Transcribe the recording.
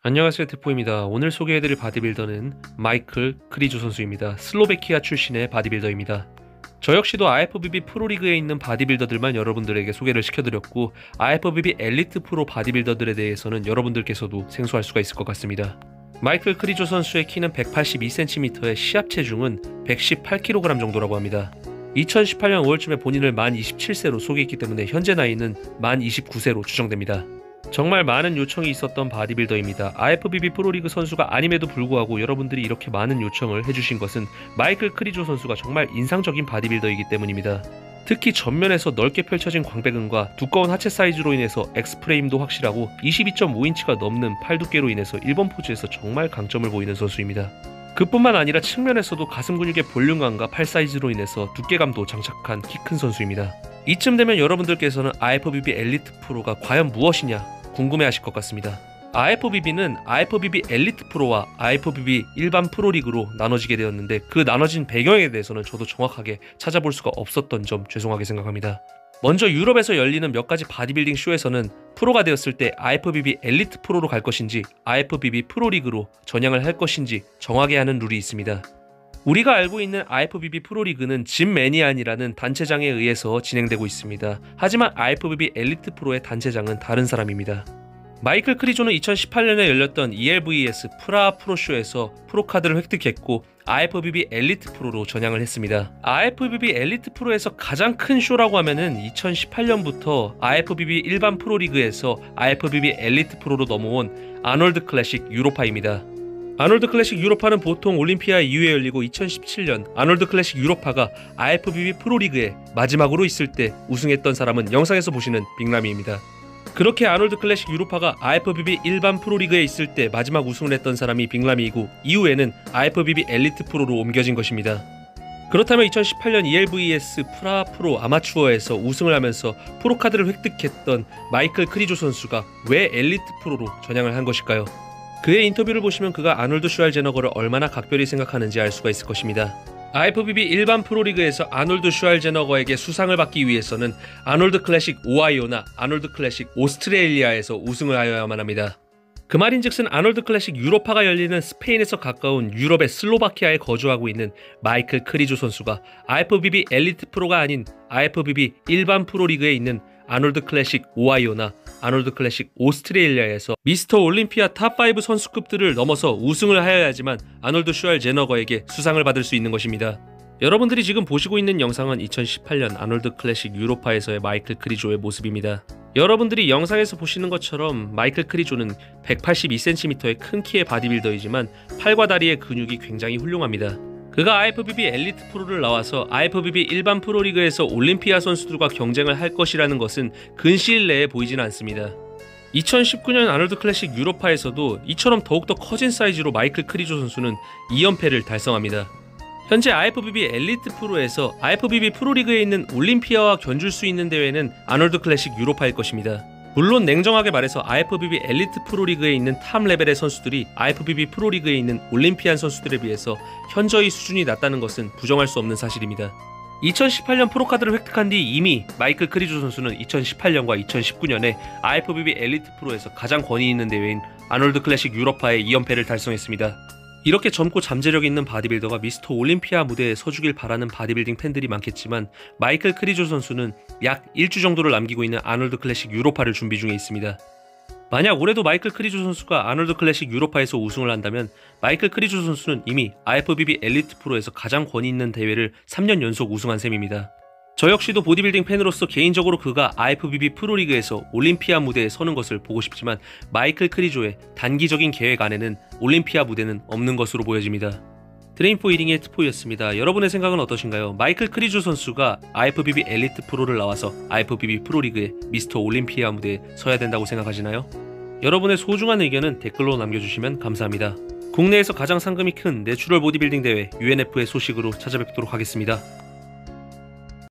안녕하세요, 대포입니다. 오늘 소개해드릴 바디빌더는 마이클 크리조 선수입니다. 슬로베키아 출신의 바디빌더입니다. 저 역시도 IFBB 프로리그에 있는 바디빌더들만 여러분들에게 소개를 시켜드렸고, IFBB 엘리트 프로 바디빌더들에 대해서는 여러분들께서도 생소할 수가 있을 것 같습니다. 마이클 크리조 선수의 키는 182cm에 시합 체중은 118kg 정도라고 합니다. 2018년 5월쯤에 본인을 만 27세로 소개했기 때문에 현재 나이는 만 29세로 추정됩니다. 정말 많은 요청이 있었던 바디빌더입니다. IFBB 프로리그 선수가 아님에도 불구하고 여러분들이 이렇게 많은 요청을 해주신 것은 마이클 크리조 선수가 정말 인상적인 바디빌더이기 때문입니다. 특히 전면에서 넓게 펼쳐진 광배근과 두꺼운 하체 사이즈로 인해서 X프레임도 확실하고 22.5인치가 넘는 팔 두께로 인해서 1번 포즈에서 정말 강점을 보이는 선수입니다. 그뿐만 아니라 측면에서도 가슴 근육의 볼륨감과 팔 사이즈로 인해서 두께감도 장착한 키 큰 선수입니다. 이쯤 되면 여러분들께서는 IFBB 엘리트 프로가 과연 무엇이냐 궁금해하실 것 같습니다. IFBB는 IFBB 엘리트 프로와 IFBB 일반 프로리그로 나눠지게 되었는데, 그 나눠진 배경에 대해서는 저도 정확하게 찾아볼 수가 없었던 점 죄송하게 생각합니다. 먼저 유럽에서 열리는 몇 가지 바디빌딩 쇼에서는 프로가 되었을 때 IFBB 엘리트 프로로 갈 것인지 IFBB 프로리그로 전향을 할 것인지 정하게 하는 룰이 있습니다. 우리가 알고 있는 IFBB 프로리그는 짐 매니안이라는 단체장에 의해서 진행되고 있습니다. 하지만 IFBB 엘리트 프로의 단체장은 다른 사람입니다. 마이클 크리조는 2018년에 열렸던 ELVS 프라하 프로쇼에서 프로카드를 획득했고 IFBB 엘리트 프로로 전향을 했습니다. IFBB 엘리트 프로에서 가장 큰 쇼라고 하면은 2018년부터 IFBB 일반 프로리그에서 IFBB 엘리트 프로로 넘어온 아놀드 클래식 유로파입니다. 아놀드 클래식 유로파는 보통 올림피아 이후에 열리고 2017년 아놀드 클래식 유로파가 IFBB 프로리그에 마지막으로 있을 때 우승했던 사람은 영상에서 보시는 빅라미입니다. 그렇게 아놀드 클래식 유로파가 IFBB 일반 프로리그에 있을 때 마지막 우승을 했던 사람이 빅라미이고, 이후에는 IFBB 엘리트 프로로 옮겨진 것입니다. 그렇다면 2018년 ELVS 프라하 프로 아마추어에서 우승을 하면서 프로카드를 획득했던 마이클 크리조 선수가 왜 엘리트 프로로 전향을 한 것일까요? 그의 인터뷰를 보시면 그가 아놀드 슈왈제너거를 얼마나 각별히 생각하는지 알 수가 있을 것입니다. IFBB 일반 프로리그에서 아놀드 슈왈제너거에게 수상을 받기 위해서는 아놀드 클래식 오하이오나 아놀드 클래식 오스트레일리아에서 우승을 하여야만 합니다. 그 말인즉슨 아놀드 클래식 유로파가 열리는 스페인에서 가까운 유럽의 슬로바키아에 거주하고 있는 마이클 크리조 선수가 IFBB 엘리트 프로가 아닌 IFBB 일반 프로리그에 있는 아놀드 클래식 오하이오나 아놀드 클래식 오스트레일리아에서 미스터 올림피아 탑5 선수급들을 넘어서 우승을 하여야지만 아놀드 슈왈제너거에게 수상을 받을 수 있는 것입니다. 여러분들이 지금 보시고 있는 영상은 2018년 아놀드 클래식 유로파에서의 마이클 크리조의 모습입니다. 여러분들이 영상에서 보시는 것처럼 마이클 크리조는 182cm의 큰 키의 바디빌더이지만 팔과 다리의 근육이 굉장히 훌륭합니다. 그가 IFBB 엘리트 프로를 나와서 IFBB 일반 프로리그에서 올림피아 선수들과 경쟁을 할 것이라는 것은 근시일 내에 보이지는 않습니다. 2019년 아놀드 클래식 유로파에서도 이처럼 더욱더 커진 사이즈로 마이클 크리조 선수는 2연패를 달성합니다. 현재 IFBB 엘리트 프로에서 IFBB 프로리그에 있는 올림피아와 견줄 수 있는 대회는 아놀드 클래식 유로파일 것입니다. 물론 냉정하게 말해서 IFBB 엘리트 프로리그에 있는 탑 레벨의 선수들이 IFBB 프로리그에 있는 올림피안 선수들에 비해서 현저히 수준이 낮다는 것은 부정할 수 없는 사실입니다. 2018년 프로카드를 획득한 뒤 이미 마이클 크리조 선수는 2018년과 2019년에 IFBB 엘리트 프로에서 가장 권위 있는 대회인 아놀드 클래식 유로파의 2연패를 달성했습니다. 이렇게 젊고 잠재력 있는 바디빌더가 미스터 올림피아 무대에 서주길 바라는 바디빌딩 팬들이 많겠지만, 마이클 크리조 선수는 약 1주 정도를 남기고 있는 아놀드 클래식 유로파를 준비 중에 있습니다. 만약 올해도 마이클 크리조 선수가 아놀드 클래식 유로파에서 우승을 한다면 마이클 크리조 선수는 이미 IFBB 엘리트 프로에서 가장 권위 있는 대회를 3년 연속 우승한 셈입니다. 저 역시도 보디빌딩 팬으로서 개인적으로 그가 IFBB 프로리그에서 올림피아 무대에 서는 것을 보고 싶지만, 마이클 크리조의 단기적인 계획 안에는 올림피아 무대는 없는 것으로 보여집니다. 드레인포 이링의 트포였습니다. 여러분의 생각은 어떠신가요? 마이클 크리조 선수가 IFBB 엘리트 프로를 나와서 IFBB 프로리그의 미스터 올림피아 무대에 서야 된다고 생각하시나요? 여러분의 소중한 의견은 댓글로 남겨주시면 감사합니다. 국내에서 가장 상금이 큰 내추럴 보디빌딩 대회 UNF의 소식으로 찾아뵙도록 하겠습니다.